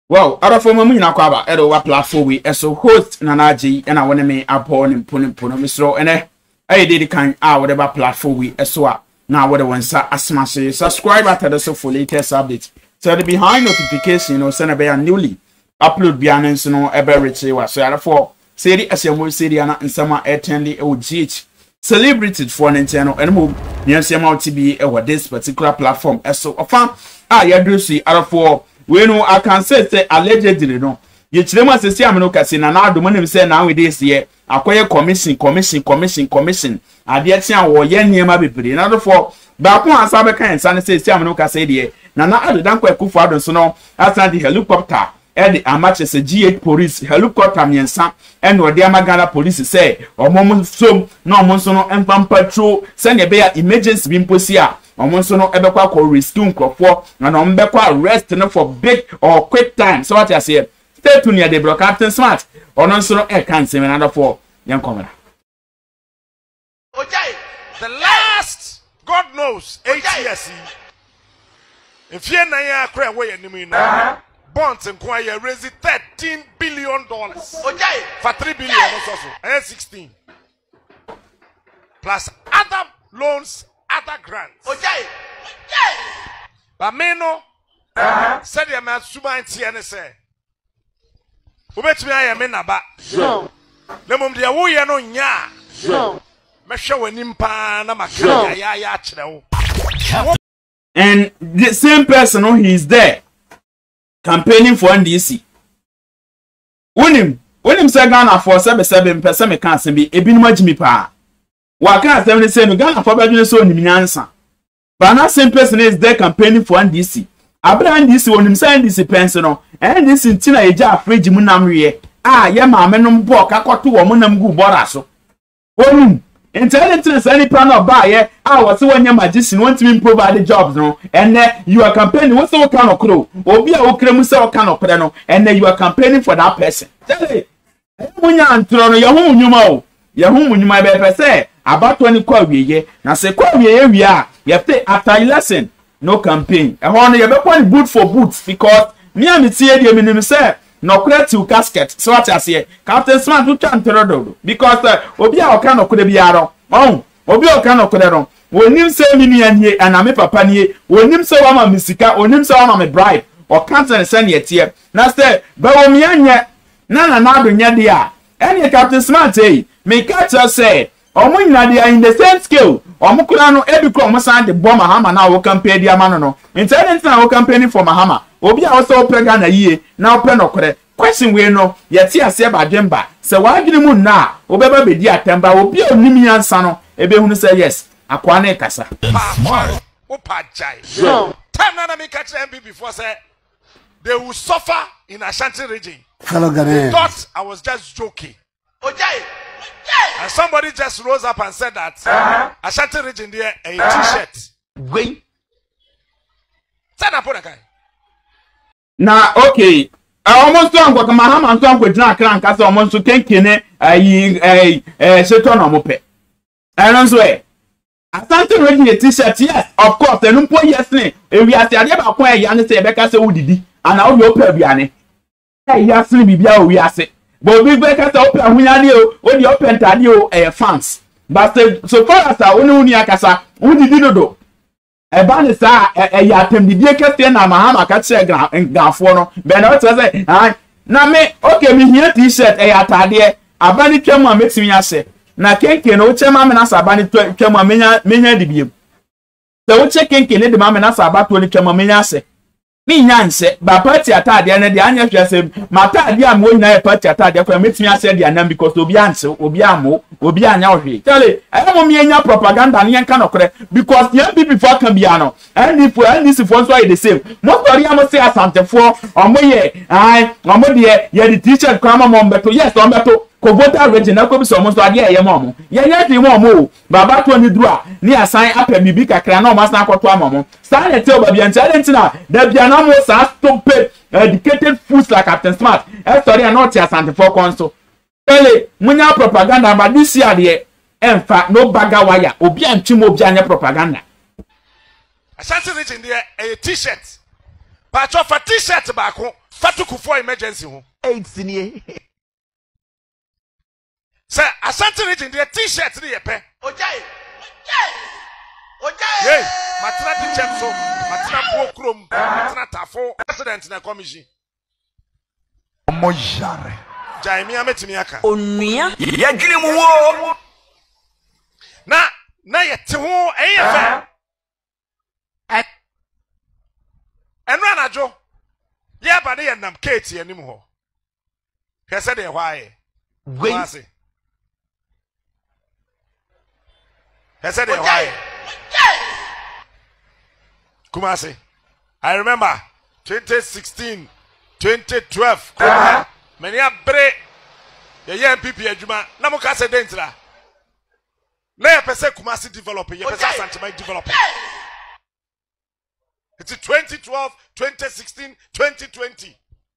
Wow, other form of Mina Quaba, Edo platform we so host Nanaji and I want to me upon and put Mr. and I did the kind of whatever platform we so now what the ones are smash subscribe after the so for latest updates. So the behind notification or send a newly upload beyond no ever rich was so therefore say the SMO city and summer attending OGH celebrated for an channel and move near CMO TV over this particular platform so often I do see other for. We know I can say allegedly no. You chilema se am no kase na Addo mo say nowadays here akoye commission. Ade tia wo ye niema bebre na do for ba ko asa be kan san say am no kase de na Addo dan ko ekufo Addo so no asa di helicopter e di amache se G8 police helicopter miensa e no de amagana police say omom som na omom so no empam patrol se ne be emergency bi mposi a omonso no ebekwa ko rescue nkrofo na no mbekwa arrest no for big or quick time so what you say stay tuned near the broadcasting smart ononso no e kan se menado for yan komera okay the last god knows 8 years if you na ya kra we yanimi na bonds nko ya raise $13 billion okay for 3 billion also and 16 plus other loans other grants. Okay. But me no. Said ya man suba ntia ne say. Ubetumi aye me naba. Sure. Na mum dia wo ye no nya. Sure. Me hwe wanim pa na makira ya kire wo. And the same person who he is there campaigning for NDC. When him say Ghana for 77 person me kan se bi ebinum agimi pa. Waka 77 Ghana for badwene so onimnyansa. But that same person is there campaigning for NDC. Abraham NDC wonim say NDC pension no. NDC ntina eja afreji mu namre ye maame no mbo kakoto wo munam gu bora so. Onim intelligence any plan of buy ye wose wanya magician want me provide jobs no. And you are campaigning what so kind of crow. Obi a wo kremu say o kind of pre no and you are campaigning for that person. Tell me. Munya antro no ye ho nyuma o. Ye ho nyuma be pese about 20 kwa wiye na se kwa wiye wi a ye pay after election no campaign e ho no ye be kwa boot for boots because me am tie de minim say no creative casket so what I say Captain Smart to chanterodo because obi a o kan okode biaro obi o kan okode ron wonim say mi nua nie ana me papa nie wonim say wa ma misika wonim say wa ma me bribe o kan say ne tie na say ba wo mi anya na Addo nya de a any Captain Smart me catch us say they are in the same scale. Omukura no ebikro omusan de bomb Mahama na wo campaign dia mano no. Intelligence na wo campaign for Mahama. Obi a also pega na yie na wo pe no kore. Question we no yeti ase ba dwemba. Se wa adwene mu na obeba be di atemba obi onimi yansa no ebehunu say yes. Akwa na kasa. Smart. Opa jai. So, time na me catch MB before say they will suffer in Ashanti region. Hello Ghanaian. Thought I was just joking. Okay. And somebody just rose up and said that Ashanti region there a t-shirt. Wait. Na okay. Almost to anko Mahama to anko dina kran kasa almost to kenkene seto na mope. And so Ashanti region a t-shirt yes of course enum po yes ne ewi ase ade ba kwa ya ne se ebeka se wudidi ana wo yo pa biane. Yasni bibia o wi ase. But we break us open hunyani o di open tadi o fans. But so far as uni akasa udi didodo. E ba ne sa ya tem di kete na Mahama ka che gafo no. Be na o say na me okay me here t-shirt ya tade abani twam a metimi ase. Na kenke no chema me na sa abani twam a menya dibiem. Se wo che kenke ne de ma me na sa abato ni twam a menya ase. Ni nyanse ba party atade na de anya hwese matade am wo nyina party atade kwa metimi ase de anam because obi anse obi amo obi anya ohwe tell mo me anya propaganda ne yanka nokore because the MPP before can be ano and if this for so the same most story am say asante for omo ye omo de ye the teacher kwa mama mbeto yes ombeto ko voter region ko bi so mo so ade ye mo ye ti mo baba to ni duru a ni asan apɛ bibi kakra na o masan akoto amamo san ete o babia nti na da bia na mo sa stupid educated fools like Captain Smart story and not asante for conso ele munya propaganda but this year de emfa no baga wire obi antwim obi anya propaganda Ashanti region there a t-shirt but of a t-shirt back Fatuku for emergency ho. 8 senior. Sir, Asante region the t-shirt the yepe. Ojai. Hey, Matina di chemso, Matina Bokrum, Matina Tafo, president na commission. Mojare. Jaimi ametimiaka. Onuya. Yadwene mu wo. Na yete ho eyefa. Enu anajo. Ye ba de nam Kate anim ho. Hwese de hwae. Wait. Hwese de hwae. Kumasi. I remember 2016, 2012. Many a bre. Ye MPP adwuma. Na mo ka se dentra. Na ye pese Kumasi develop, ye pese Asante develop. It's 2012, 2016, 2020.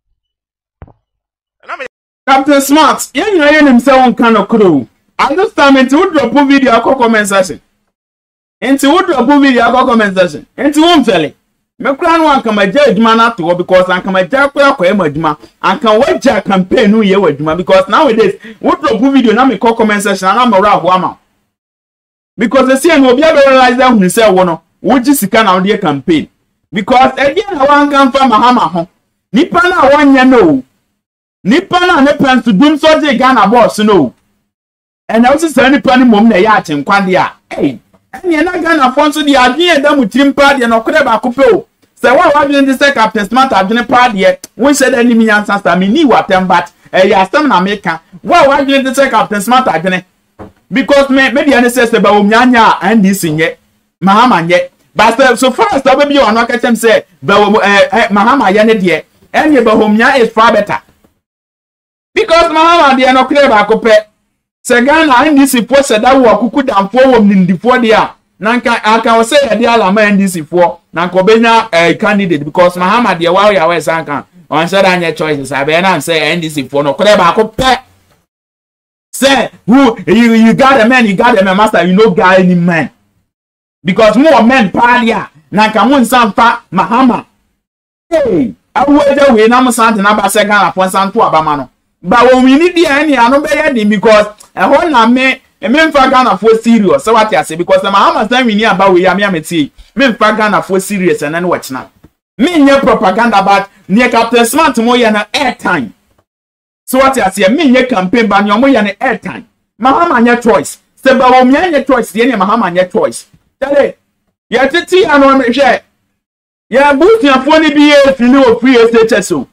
And I'm Captain Smart, you know himself kind of crew. At this time, into would drop a video comment section. Into would drop a video comment section. Into one felly. Me crown one come a judge man at all because I come a jack and can wait a campaign new year with because nowadays would drop a video now me comment section and I'm a rough woman. Because the CN will be able to realize that when say one, would you see kind of their campaign? Because again, I want come from Mahama home. Nipana one ya know. Nipana ne plans to do so they Ghana boss no. And I also say Nipani mom na yacht in Kwandia. Hey, and you're not Ghana phone so the idea that with team party and Okreba Kupo. So what was in the Captain Smart I've been a party yet? We said any me answers I mean you what them but yeah some American. What was in the Captain Smart I've been because maybe I say about Nyanya and this in yet. Mahama yet. But so far as the baby on not them say Mahama Yane dear and your Bahomia is far better. Because Mahama dear no clear back up. Segana and this report said that we could down forward in the 4 year. Nanka I can say a dear lama and this for Nankobena a candidate because Mahama dear wow ya was anka on said on your choices. I better say and this for no clear back up. Say who you got a man, you got a master, you know guy any man. Because more men padia nankamun sanfa Mahama. Hey, I wait away na musante na ba segana for santo abamano. But when we need the any no be because a whole na me mfa Ghana for serious. So what I say because the Mahama say we need about we am me mfa Ghana for serious and then watch now. Me nye propaganda but near Captain Smart mo ya na airtime. So what I say me nye campaign but mo ya na airtime. Mahama nye choice. Se ba wo me nye choice the Mahama nye choice. Tell ya titi anu me hwe ya butia foni bi e fili o free estate so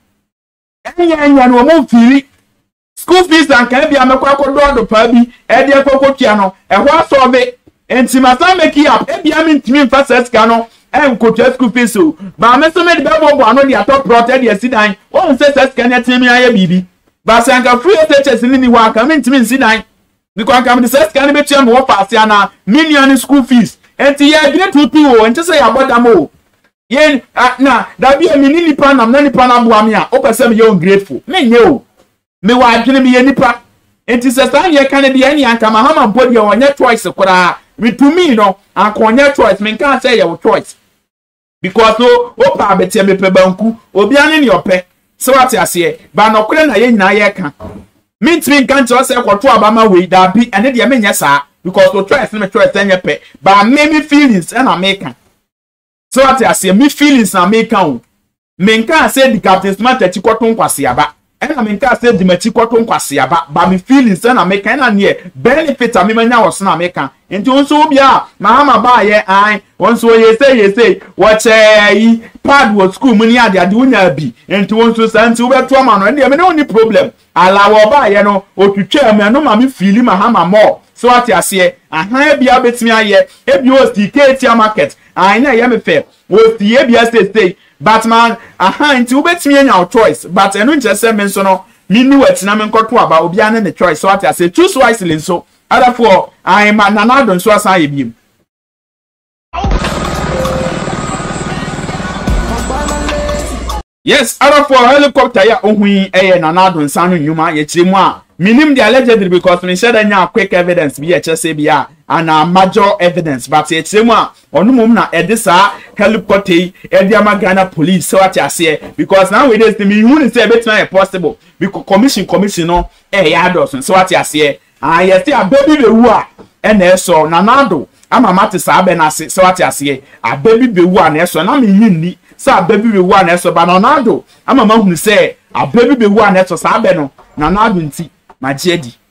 enya no mo fili school fees and kan bia me kwa do pa bi e de kokotua no e ho asobe enti masa make up e bia me ntimi mfa seska no e nkotua school fees so ba me so me de bo anu de atop protect de sidan o se seska ne timi aye bibi ba se anka free estate ni wa kan me ntimi sidan because kan de seska ne betua mo pass ya na million school fees enti ya gre tutu o enti se ya bodamo yen na da bi mi ni nipa nam na nipa na boa me a o pese me ye ungrateful me nye o me wa adwene me ye nipa enti se stan ye kan de ani anka Mahama body o nya choice kora me to me no anka onya choice me kan say your choice because no o pa betie me pe banku obi ane ne ope so what ase ba no kore na ye nyina ye kan me ntimi kan cho say kwoto abama we da bi ene de me nya saa because the choice me choice anya pe but me feelings and American. So what I say me feelings na American. Me nka say the Captain Smart chikoto nkwase aba. And me nka say the chikoto nkwase aba but me feelings and American na ne benefit am me nya wo na American. Enti onso bia Mahama ba ye an onso ye say watch yi pad wo school mu ni ade unya bi. Enti onso santi wo beto ama no e me no ni problem. Ala wo ba ye no otwetwa me no ma me feel Mahama more. So what you say, aha bia betimi aye, ebi o sti market. Ah na ye me fe. O sti bia stay. Batman, aha nti wo betimi anya choice, but eno nche se me nso no, mi ni wetina me nkoto aba obi ane ne choice. So what you say, choose wisely so. Therefore, I am nanado nso asan ye biem. Yes, therefore helicopter ya ohun nanado nsan no nyuma ye kiremu a Minim the allegedly because me said anya quick evidence be HSA and a major evidence but it's same one on mum na edisa helicopter e dia magana police so what you say because nowadays me who say better possible because commission no Addo so what you say yes a baby be wu a na so na Addo ama mate sa be na se so what you say a baby be wu na so na me yin sa baby be wu na so ba na Addo ama ma hu say a baby be wu na so sa be no na Addo nti Majedi.